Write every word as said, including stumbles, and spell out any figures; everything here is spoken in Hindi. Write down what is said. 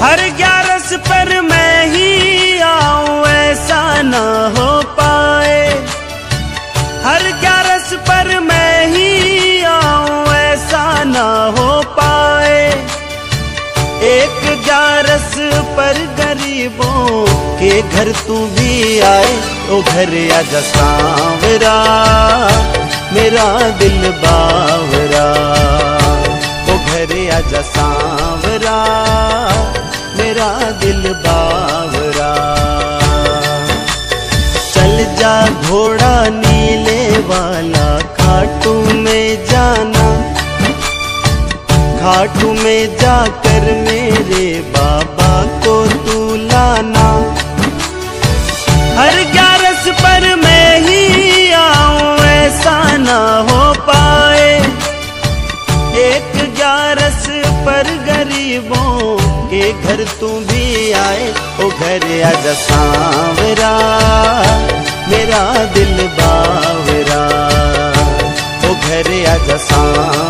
हर ग्यारस पर मैं ही आऊं ऐसा ना हो पाए, हर ग्यारस पर मैं ही आऊं ऐसा ना हो पाए। एक ग्यारस पर गरीबों के घर तू भी आए, ओ घर आजा सांवरा मेरा दिल बावरा, ओ घर आजा सांवरा मेरा दिल बावरा। चल जा घोड़ा नीले वाला खाटू में जाना, खाटू में जाकर मेरे बाबा को तू लाना। हर ग्यारस पर मैं ही आऊं ऐसा ना हो पाए, एक ग्यारस पर गरीबों के घर तू भी आए, ओ घर आजा सांवरा मेरा दिल बावरा, ओ घर आजा सांवरा